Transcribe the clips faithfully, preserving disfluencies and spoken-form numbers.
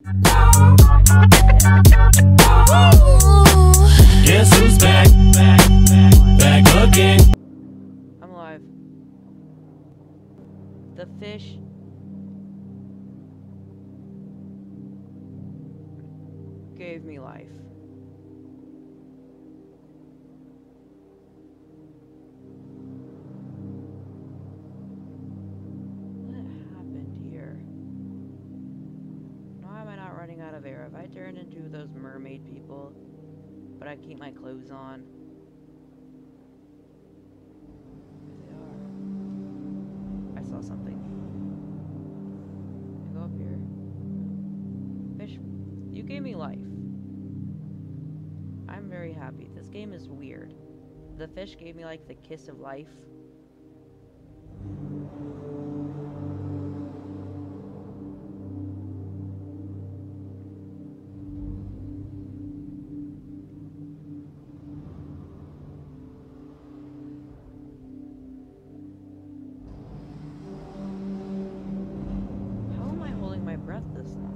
Guess who's back? Back, back again. I'm alive. The fish gave me life. What happened here? Why am I not running out of air? Have I turned into those mermaid people? But I keep my clothes on. There they are. I saw something. I go up here. Fish, you gave me life. I'm very happy. This game is weird. The fish gave me like the kiss of life. How am I holding my breath this long?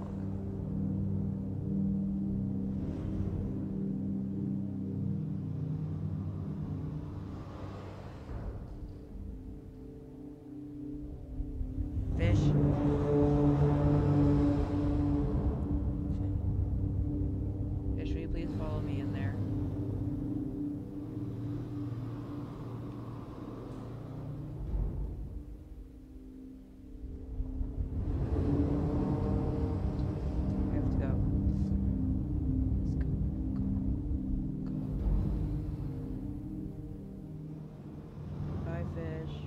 Fish. Fish, will you please follow me in there? We have to go. Let's go. Go. Bye, fish.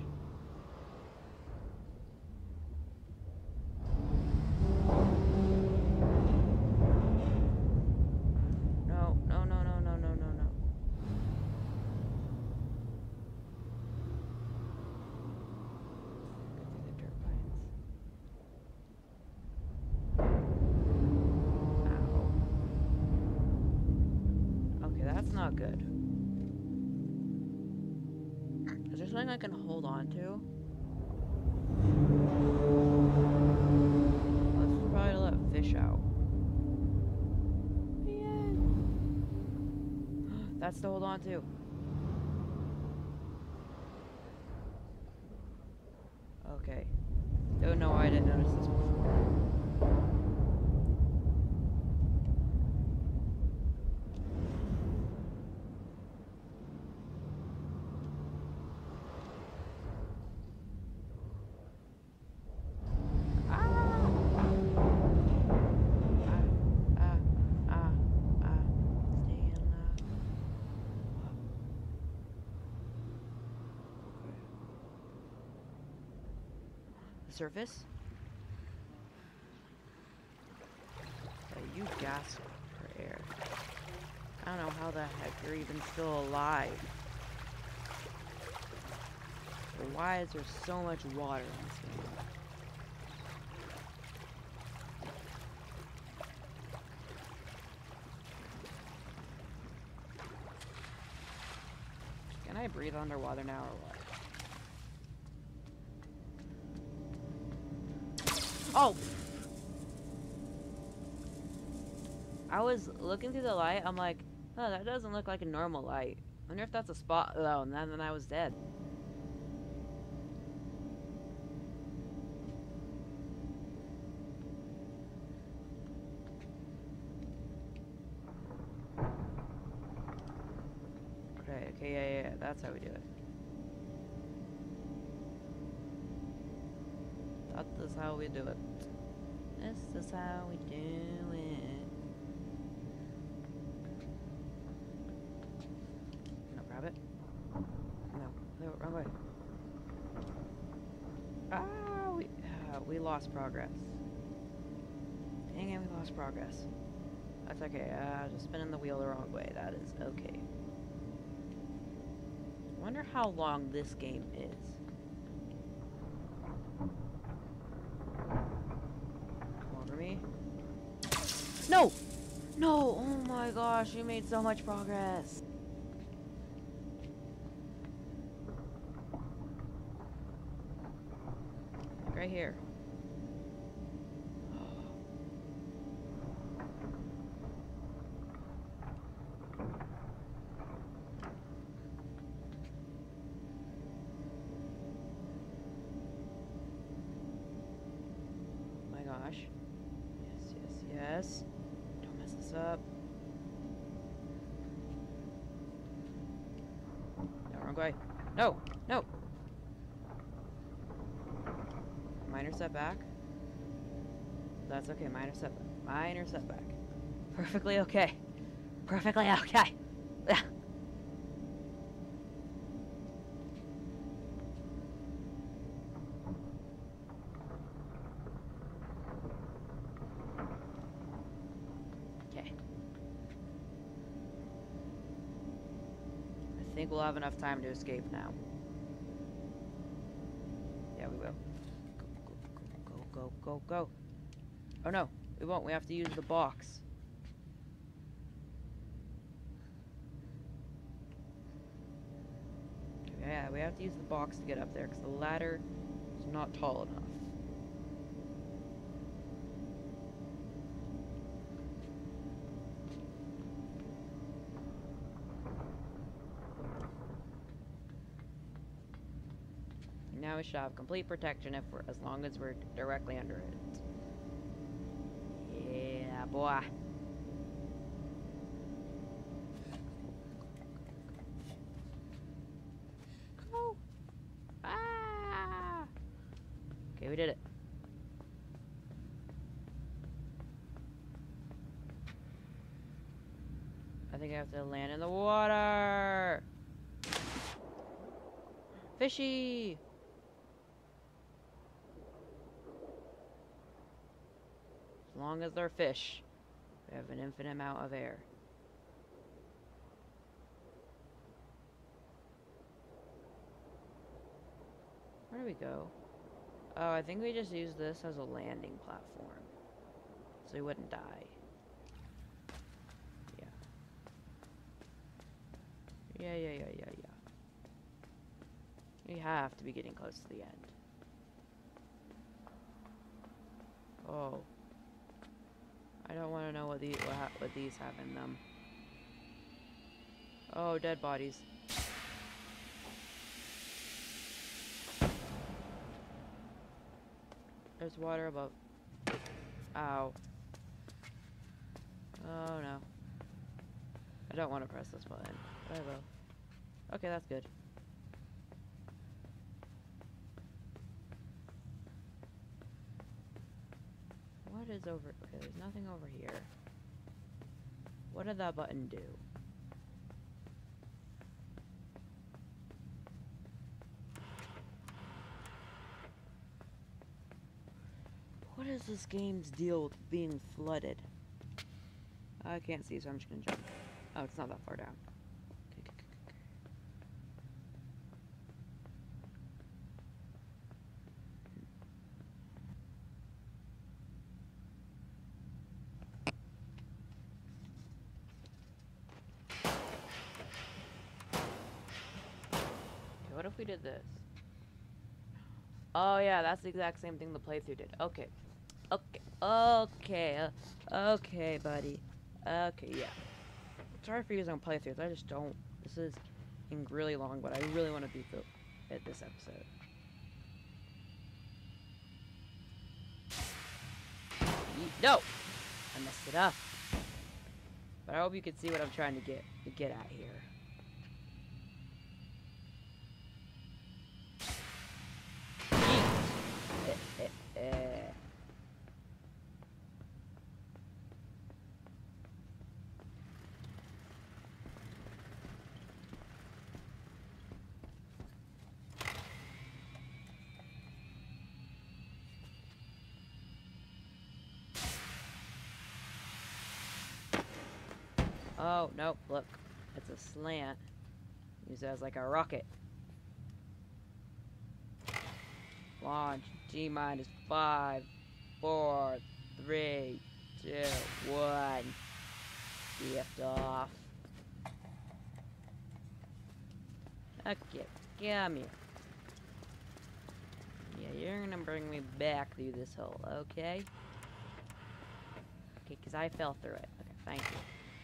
No, no, no, no, no, no, no, no. Go through the dirt pines. Ow. Okay, that's not good. Is there something I can hold on to? Let's probably let fish out. Yay. That's to hold on to. Okay. Don't know why I didn't notice this before. Surface? Uh, you gasp for air. I don't know how the heck you're even still alive. Or why is there so much water in this game? Can I breathe underwater now or what? Oh! I was looking through the light, I'm like, oh, that doesn't look like a normal light. I wonder if that's a spot though, and then, then I was dead. Okay, okay, yeah, yeah, yeah, that's how we do it. That is how we do it. This is how we do it. No, grab it. No, no, wrong way. Ah, we, uh, we lost progress. Dang it, we lost progress. That's okay, uh, just spinning the wheel the wrong way. That is okay. I wonder how long this game is. No! No! Oh my gosh, you made so much progress. Right here. guess. Don't mess this up. No, wrong way. No! No! Minor setback. That's okay. Minor setback. Minor setback. Perfectly okay. Perfectly okay. Okay. I think we'll have enough time to escape now. Yeah, we will. Go, go, go, go, go. Oh no, we won't. We have to use the box. Yeah, we have to use the box to get up there because the ladder is not tall enough. Now we should have complete protection if we're, as long as we're directly under it. Yeah, boy. Go. Ah. Okay, we did it. I think I have to land in the water. Fishy. As long as they're fish, we have an infinite amount of air. Where do we go? Oh, I think we just use this as a landing platform, so we wouldn't die. Yeah. Yeah, yeah, yeah, yeah, yeah. We have to be getting close to the end. Oh. I don't want to know what these what, ha what these have in them. Oh, dead bodies. There's water above. Ow. Oh no. I don't want to press this button, but I will. Okay, that's good. What is over? Okay, there's nothing over here. What did that button do? What is this game's deal with being flooded? I can't see, so I'm just gonna jump. Oh, it's not that far down. Okay, okay, okay, okay, what if we did this? Oh yeah, that's the exact same thing the playthrough did. Okay. Okay. Okay. Uh, okay, buddy. Okay, yeah. Sorry for using playthroughs. I just don't. This is getting really long, but I really want to beat the at this episode. Ye no! I messed it up. But I hope you can see what I'm trying to get to get at here. Eh, eh, eh. Oh, nope, look. It's a slant. Use it as like a rocket. Launch. T minus five, four, three, two, one. Lift off. Okay, come here. Yeah, you're gonna bring me back through this hole, okay? Okay, because I fell through it. Okay, thank you.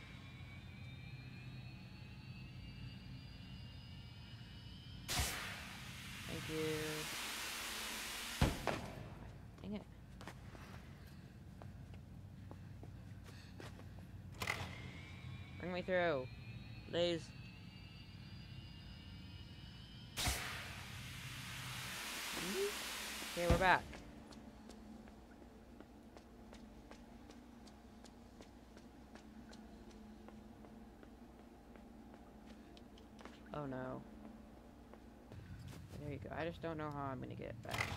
Thank you. Dang it. me through. Please. Okay, we're back. Oh no. There you go. I just don't know how I'm gonna get it back.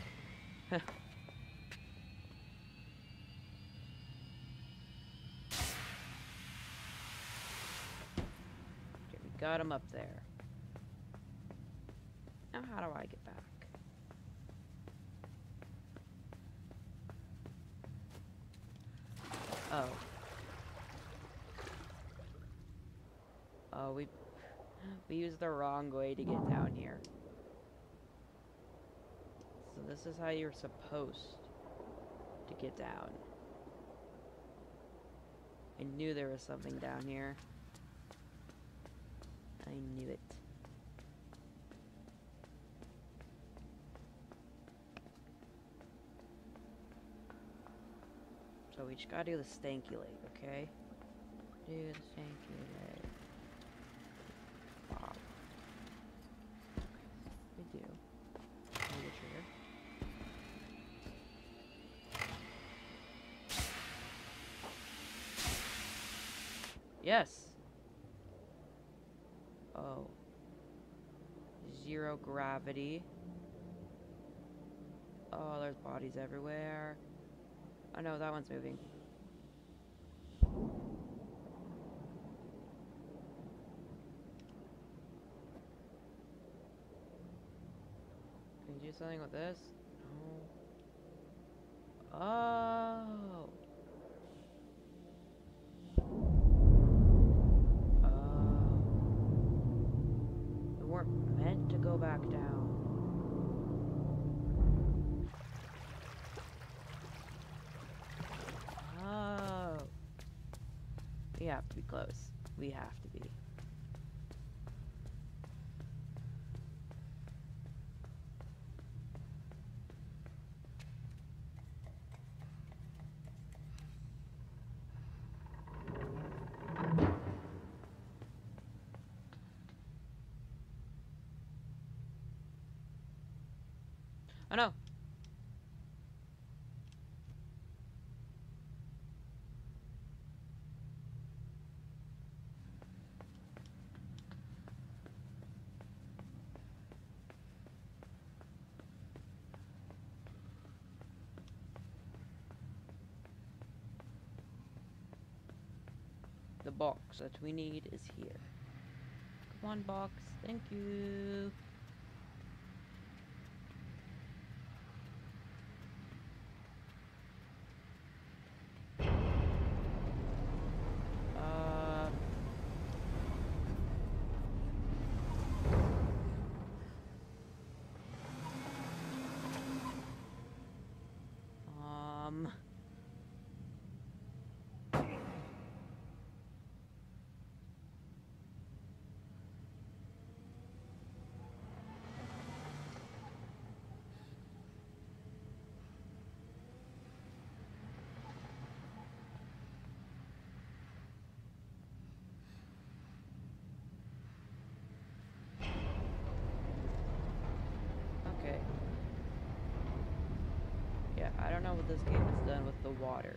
Okay, we got him up there. Now how do I get back? Oh. Oh, we we used the wrong way to get down here. So this is how you're supposed to get down. I knew there was something down here. I knew it. So we just gotta do the stanky leg, okay? Do the stanky leg. Wow. We do. Pull the trigger. Yes! Oh. Zero gravity. Oh, there's bodies everywhere. Oh no, that one's moving. Can you do something with this? No. Oh. Oh. We weren't meant to go back down. Oh. We have to be close. We have to be. Oh no! The box that we need is here. Come on, box. Thank you. Uh. Um. Okay. Yeah, I don't know what this game has done with the water.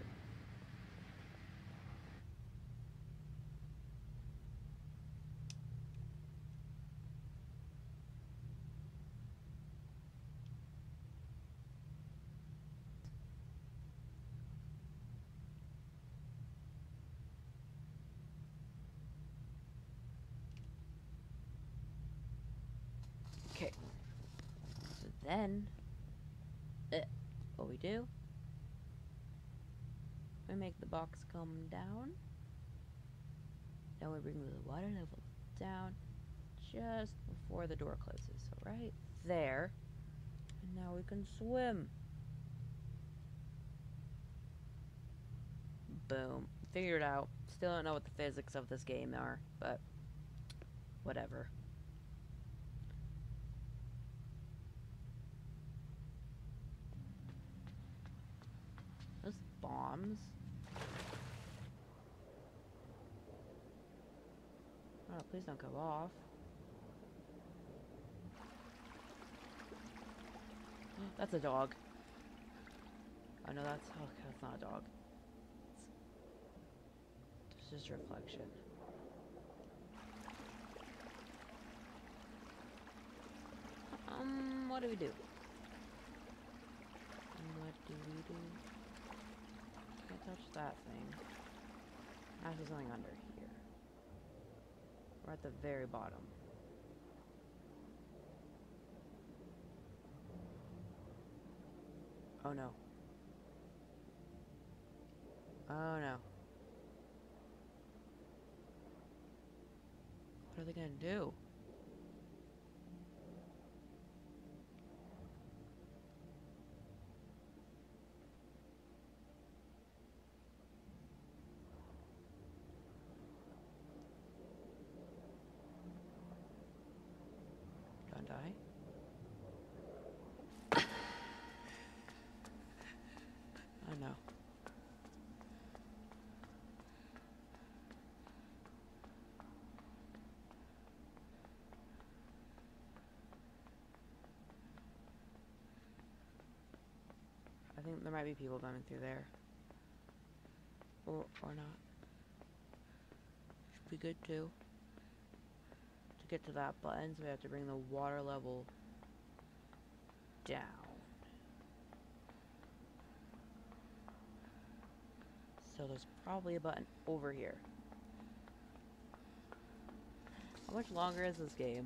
Okay. So then, uh, what we do, we make the box come down. Then we bring the water level down just before the door closes. So right there. And now we can swim. Boom. Figured it out. Still don't know what the physics of this game are, but whatever. Those bombs. Oh, please don't go off. That's a dog. Oh no, that's oh, that's not a dog. It's just a reflection. Um, what do we do? What do we do? Can't touch that thing. Actually, something under here. We're at the very bottom. Oh no. Oh no. What are they gonna do? Don't die? Oh no. I think there might be people coming through there. Or, or not. Should be good too. To get to that button, so we have to bring the water level down. So there's probably a button over here. How much longer is this game?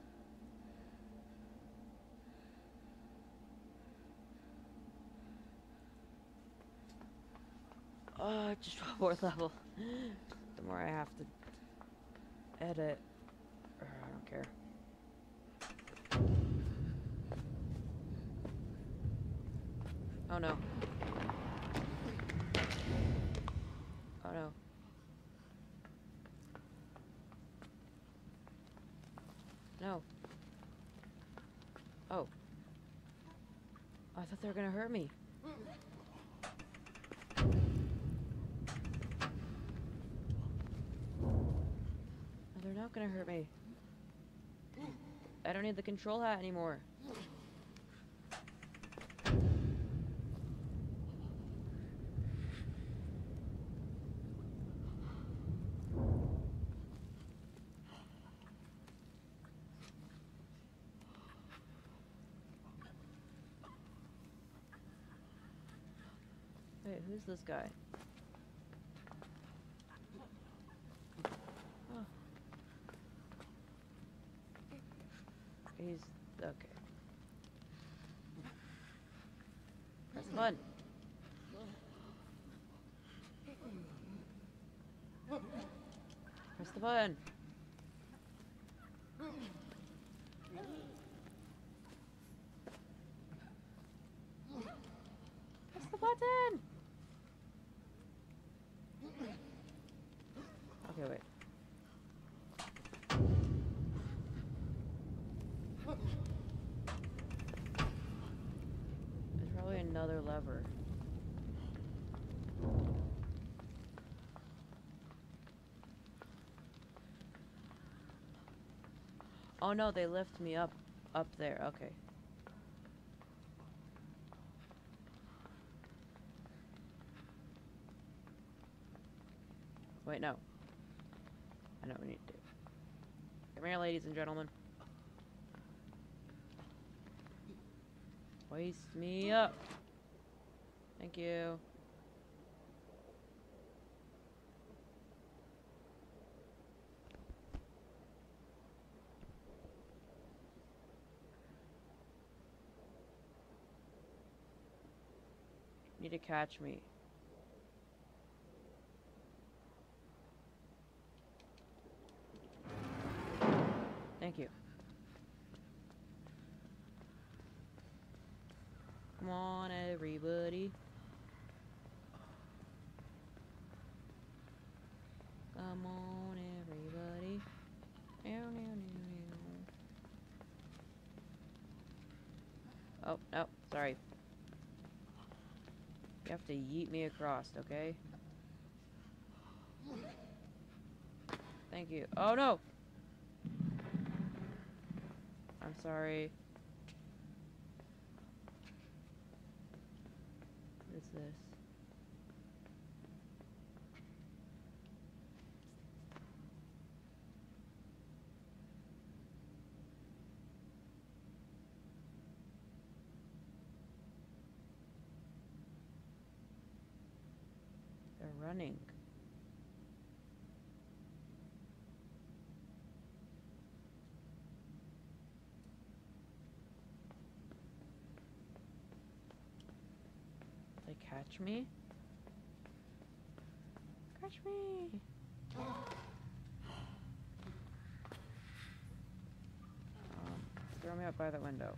Oh, just one more level. The more I have to edit. Or I don't care. Oh no. Oh no. No. Oh. I thought they were gonna hurt me. No, they're not gonna hurt me. I don't need the control hat anymore. Wait, who's this guy? Oh. He's okay. Press the button. Press the button. Press the button. Okay, wait. There's probably another lever. Oh no, they lift me up, up there. Okay. Wait, no. I know what we need to do. Come here, ladies and gentlemen. Hoist me up. Thank you. Need to catch me. Thank you. Come on, everybody. Come on, everybody. Oh, no, sorry. You have to yeet me across, okay? Thank you. Oh, no! I'm sorry. What is this? They're running. They catch me? Catch me! Um, throw me out by the window.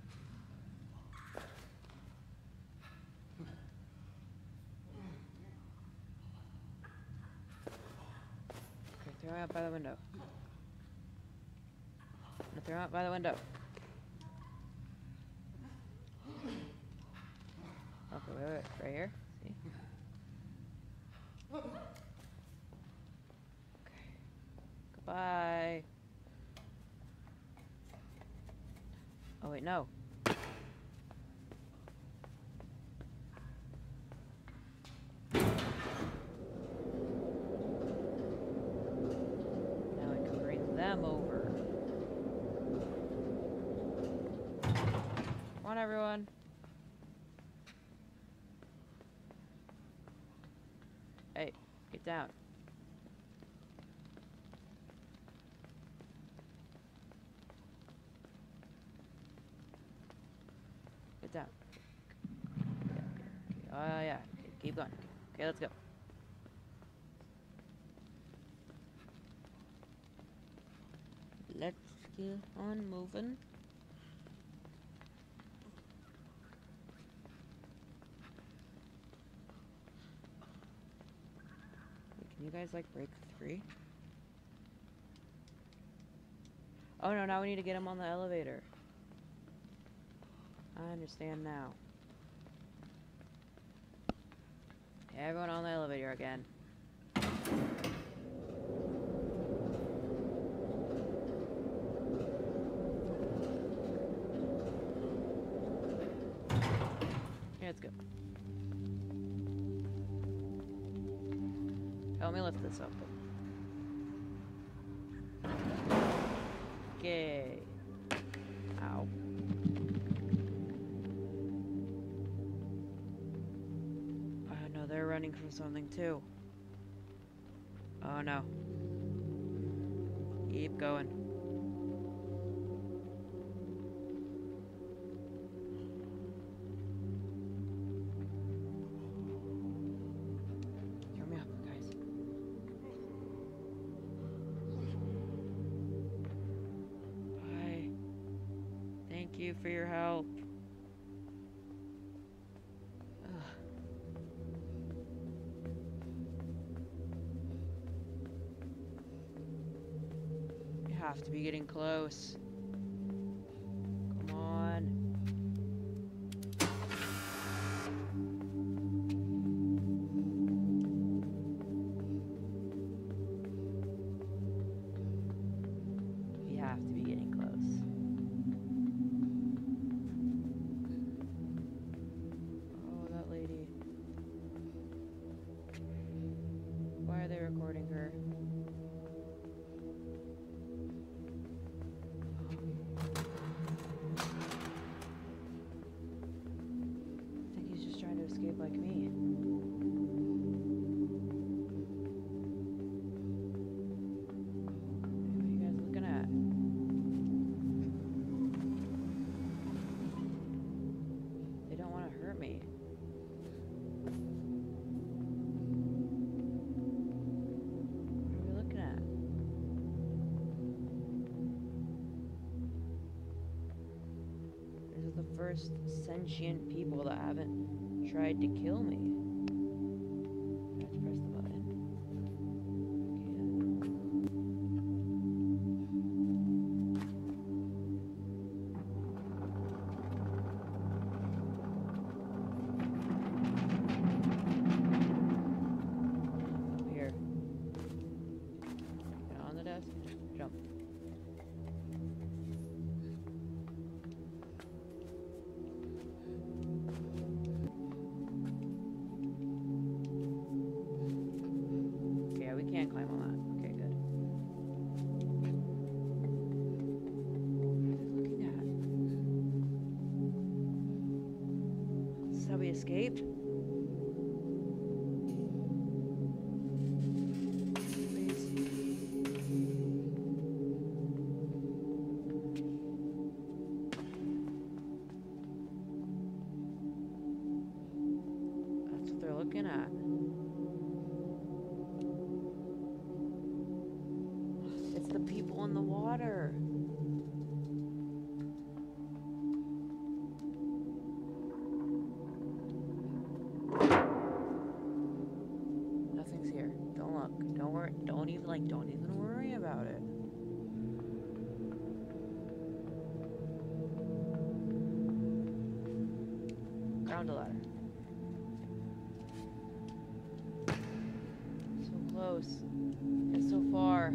Okay, throw me out by the window. I'm gonna throw him out by the window. Okay, wait, wait, right here. See? Okay. Goodbye. Oh wait, no. Now I can bring them over. Come on, everyone. Hey, get down. Get down. Yeah. Oh, uh, yeah. Keep going. Okay, let's go. Let's get on moving. Can you guys, like, break free? Oh, no, now we need to get him on the elevator. I understand now. Everyone on the elevator again. Yeah, let's go. Help me lift this up. Okay. Ow. Oh no, they're running from something too. Oh no. Keep going. Throw me up, guys. Bye. Thank you for your help. Have to be getting close. Come on. We have to be getting close. Oh, that lady. Why are they recording her? Escape like me. What are you guys looking at? They don't want to hurt me. What are we looking at? This is the first sentient people that haven't tried to kill me. I have to press the button. Okay. Here. Get on the desk. Jump. escape? Please. That's what they're looking at. It's the people in the water. Nothing's here. Don't look. Don't worry. Don't even like. Don't even worry about it. Ground a ladder. So close. It's so far.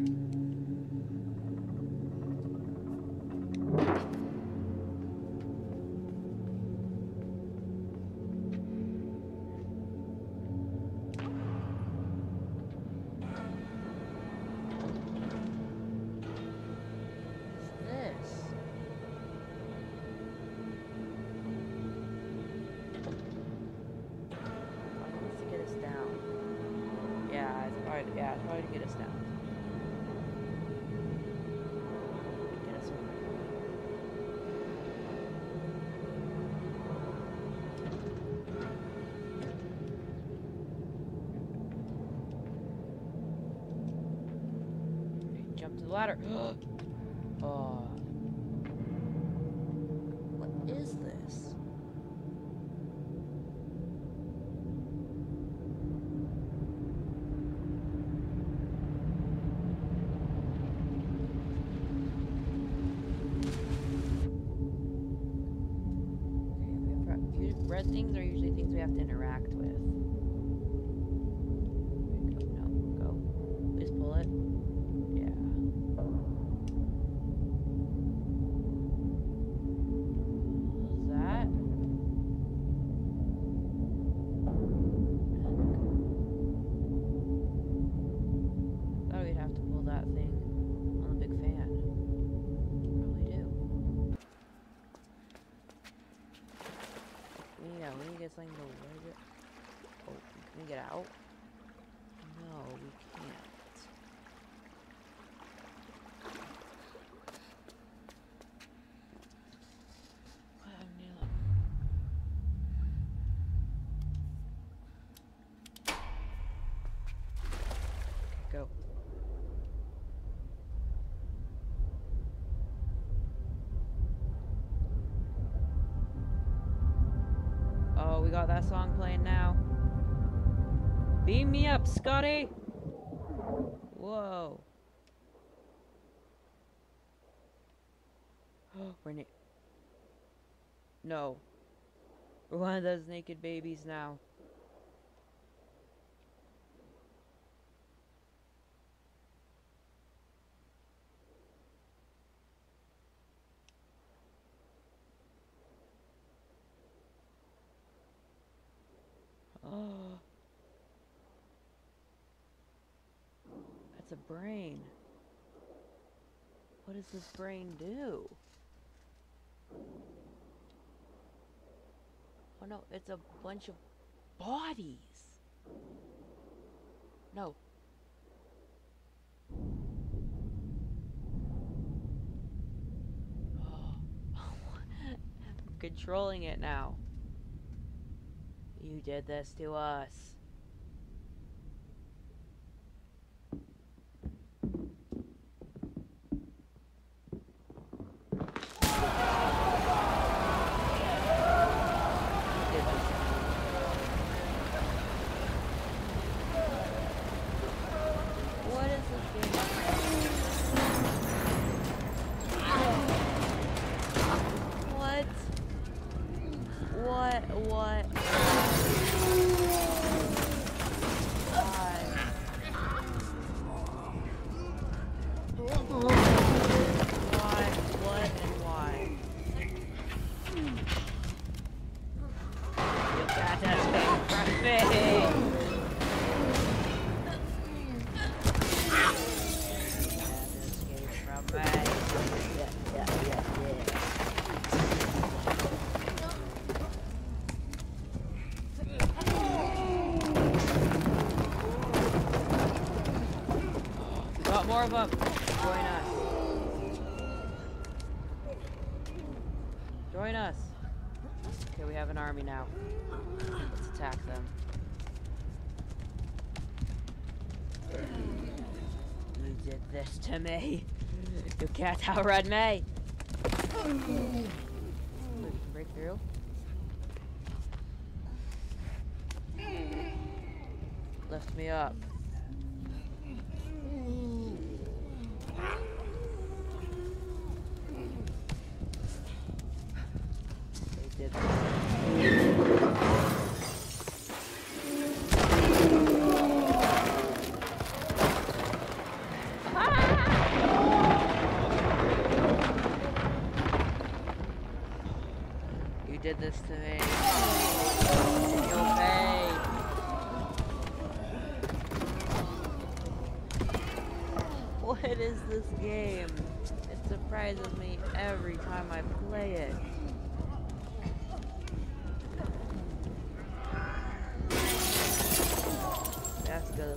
Yeah, try to get us down. Get us over. Okay, jump to the ladder. Oh. What is this? Red things are usually things we have to interact with. Go, no, go. Please pull it. Yeah. What was that? Thought we'd have to pull that thing on the big fan. Probably do. Yeah, we need to get something to rig it. Oh, can we get out? No, we can't. Well, yeah. Okay, go. Oh, we got that song playing now. Beam me up, Scotty! Whoa. We're na- No. We're one of those naked babies now. Oh. That's a brain. What does this brain do? Oh no, it's a bunch of bodies. No. Oh. I'm controlling it now. You did this to us. What is this game? What? What? What? Oh, more of them. Join us. Join us. Okay, we have an army now. Let's attack them. You did this to me. You can't outrun me. Wait, we can break through? Lift me up. They did You did this to me. You'll pay. What is this game? It surprises me every time I play it. That's good.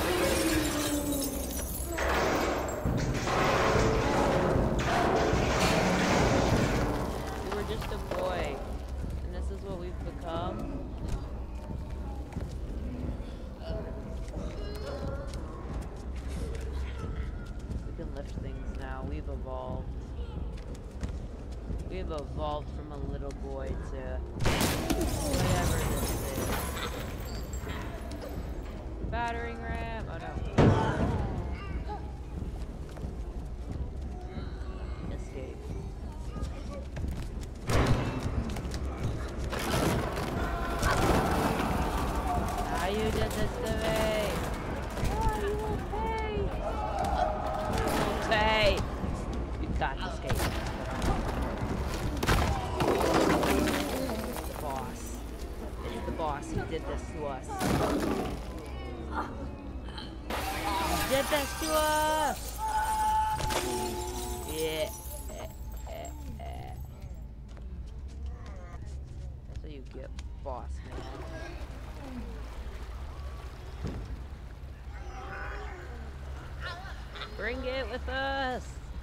We were just a boy, and this is what we've become. We can lift things now. We've evolved. We've evolved from a little boy to whatever this is. Battering ram. Oh no. Escape. Ah, you did this to me. Oh, you will pay. You will pay. You got to escape. The boss. It's the boss who did this to us. Did this to us! Yeah. That's what you get, boss man. Bring it with us!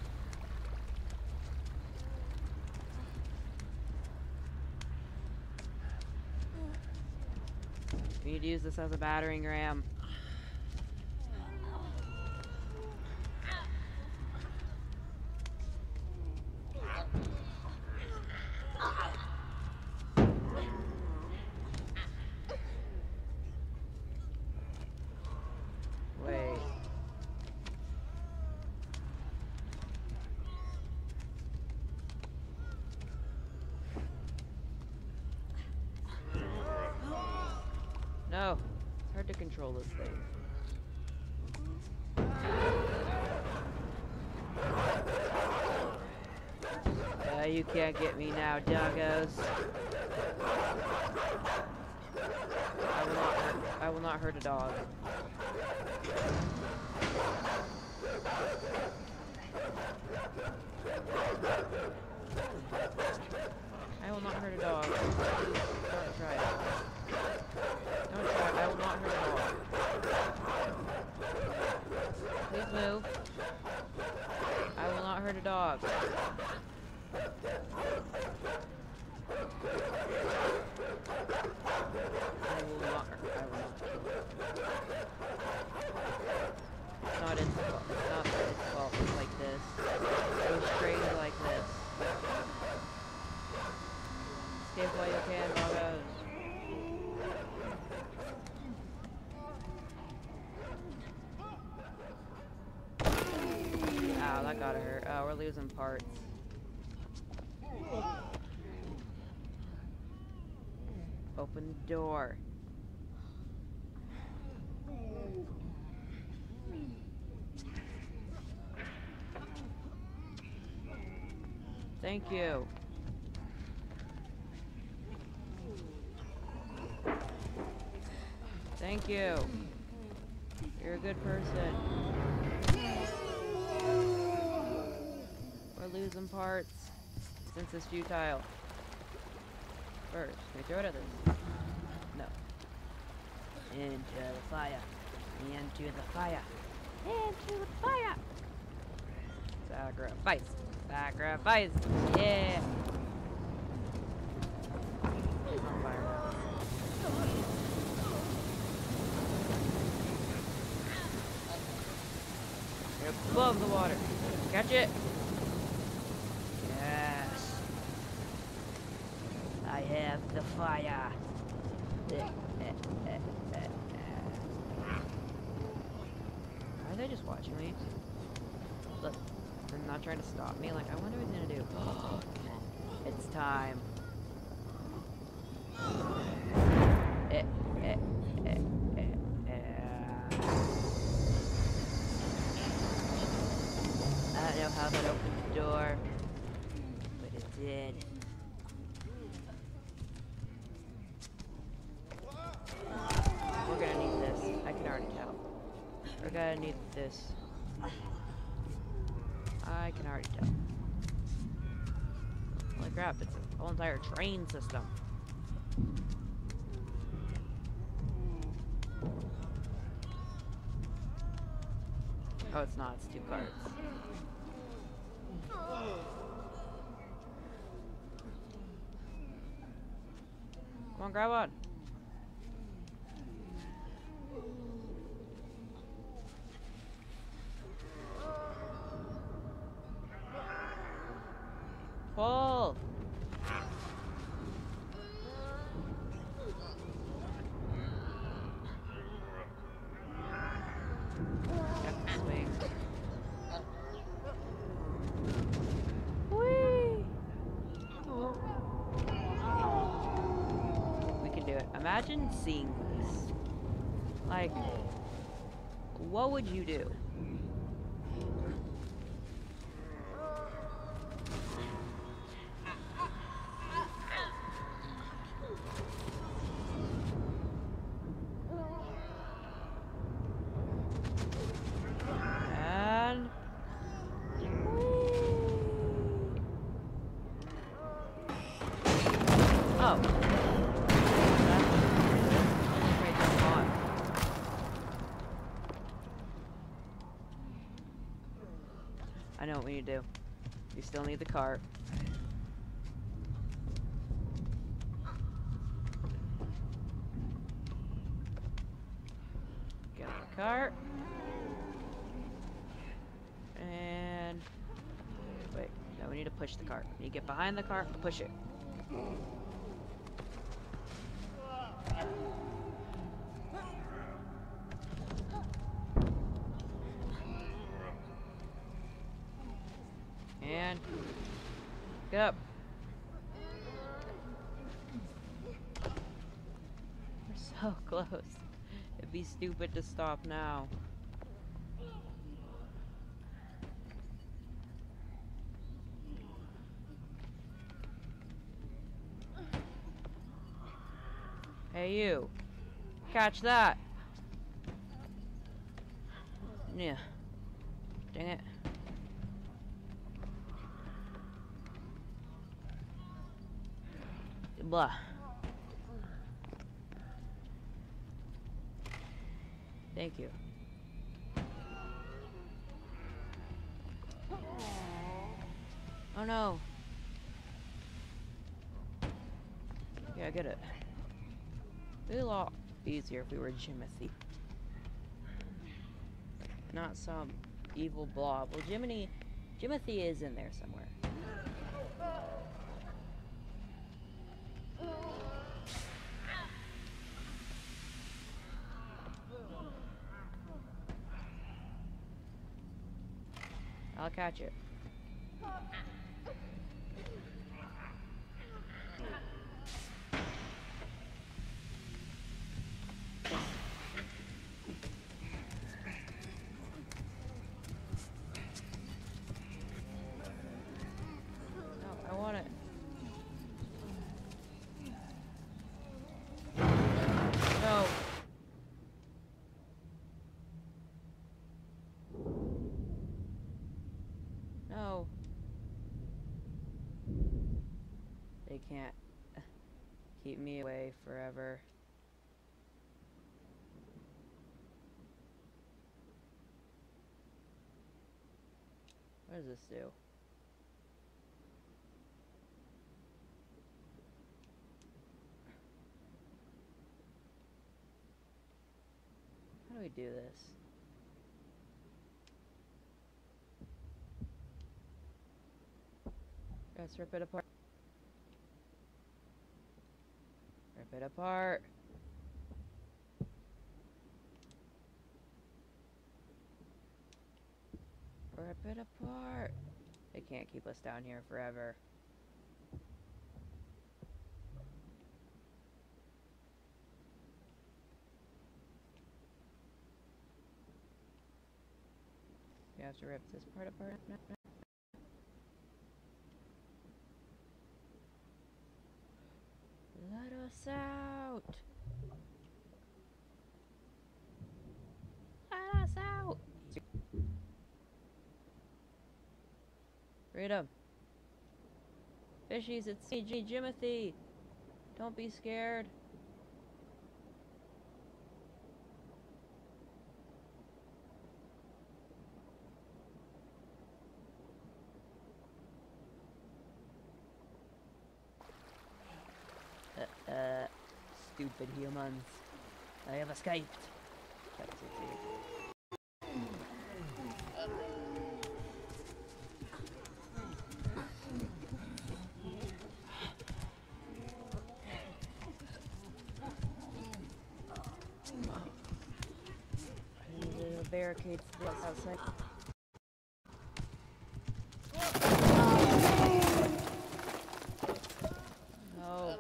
We need to use this as a battering ram. Wait. No, it's hard to control this thing. Uh, you can't get me now, doggos. I will not hurt, I will not hurt a dog. I will not hurt a dog. Don't try it. Don't try it. I will not hurt a dog. Please move. I will not hurt a dog. I will not hurt. I will not kill it. It's not its fault. It's not its fault. It's like this. It was trained like this. Escape while you can, doggos. Ow, that gotta hurt. Oh, we're losing parts. Open the door. Thank you. Thank you. You're a good person. We're losing parts since it's futile. First, can we throw it at this? No. Into the fire. Into the fire. Into the fire. Sacrifice. Sacrifice. Yeah. He's on fire now. You're above the water. Catch it. Yes. I have the fire. Eh, eh, eh, eh, eh. Are they just watching me? Look, they're not trying to stop me. Like, I wonder what he's gonna do. It's time. Eh, eh, eh, eh, eh. I don't know how that opened the door, but it did. We're gonna need this. I can already tell. We're gonna need this. I can already tell. Holy crap, it's a whole entire train system. Oh, it's not, it's two carts. Come on, grab on. Pull! Check swing. Whee! We can do it. Imagine seeing this. Like, what would you do? And oh, that's right there on. I know what we need to do. We still need the cart. Get the cart. And wait, no, we need to push the cart. We need to get behind the cart and push it. And get up. We're so close. It'd be stupid to stop now. Hey you. Catch that. Yeah. Dang it. Blah. Thank you. Oh no. Yeah, I get it. It'd be a lot easier if we were Jimothy. Not some evil blob. Well, Jiminy, Jimothy is in there somewhere. I'll catch it. No, I want it. No. No. They can't keep me away forever. What does this do? How do we do this? Let's rip it apart. Rip it apart. Rip it apart. They can't keep us down here forever. You have to rip this part apart. Let us out. Let us out. Freedom. Fishies, it's C G Jimothy. Don't be scared. Uh, uh, stupid humans. I have escaped. That's it. The barricades outside. No.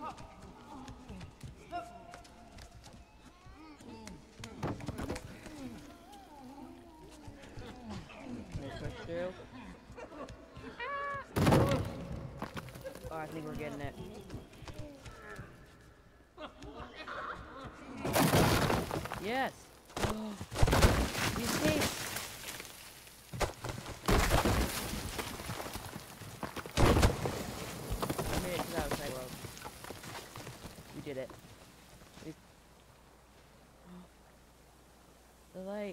Push through. Oh, I think we're getting it. Yes. Oh. We escaped. We made it to the outside world. We did it. We... The light.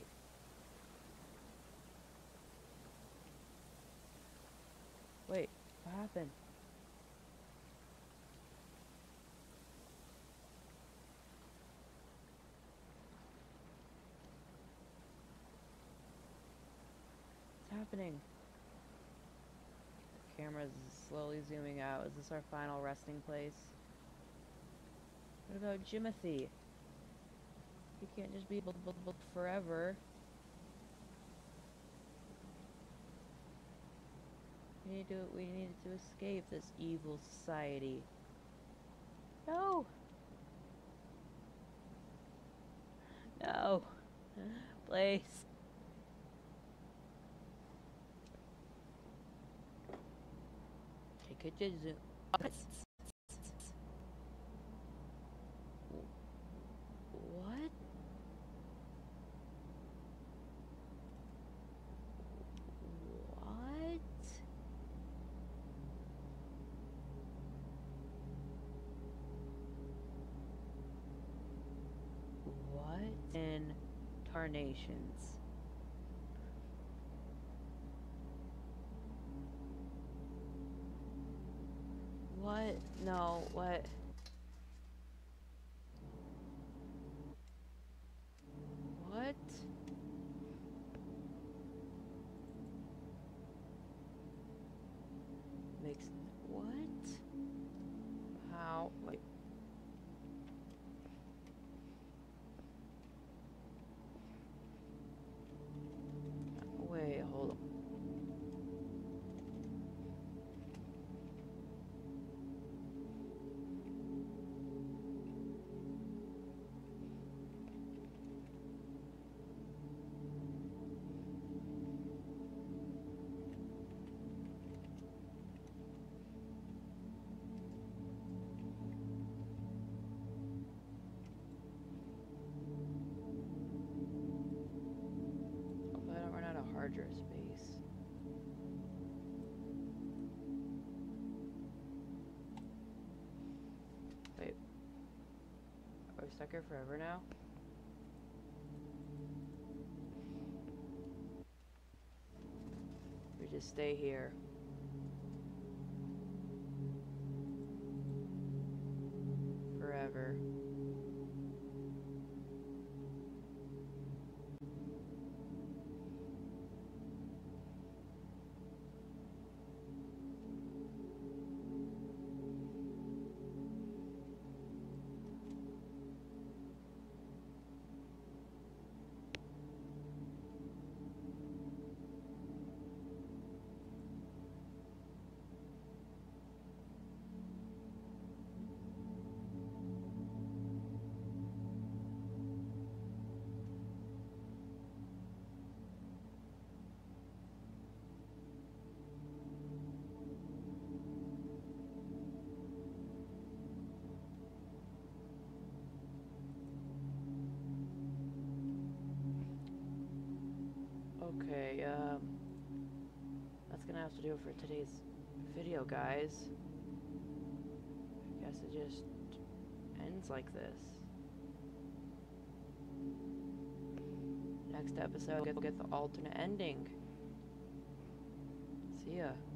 Wait, what happened? What's happening? The camera's slowly zooming out. Is this our final resting place? What about Jimothy? He can't just be booked forever. We need to we needed to escape this evil society. No. No. Please. Take it to Zoom. What? In Tarnations. What? No, what? What? Makes what? How? Wait. Wait, hold on. Hopefully I don't run out of hard drive space. Wait. Are we stuck here forever now? We just stay here. Forever. Okay, um, that's gonna have to do it for today's video, guys. I guess it just ends like this. Next episode, we'll get the alternate ending. See ya.